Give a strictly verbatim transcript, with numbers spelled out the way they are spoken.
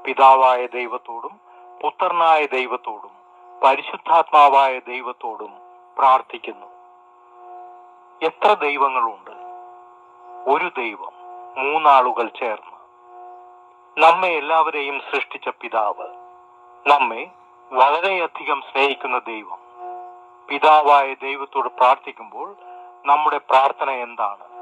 പിതാവായ ദൈവത്തോടും പുത്രനായ ദൈവത്തോടും പരിശുദ്ധാത്മാവായ ദൈവത്തോടും പ്രാർത്ഥിക്കുന്നു. എത്ര ദൈവങ്ങളുണ്ട്? ഒരു ദൈവം, മൂന്നാളുകൾ ചേർന്ന്. നമ്മെ എല്ലാവരെയും സൃഷ്ടിച്ച പിതാവ്, നമ്മെ വളരെയധികം സ്നേഹിക്കുന്ന ദൈവം. പിതാവായ ദൈവത്തോട് പ്രാർത്ഥിക്കുമ്പോൾ നമ്മുടെ പ്രാർത്ഥന എന്താണ്?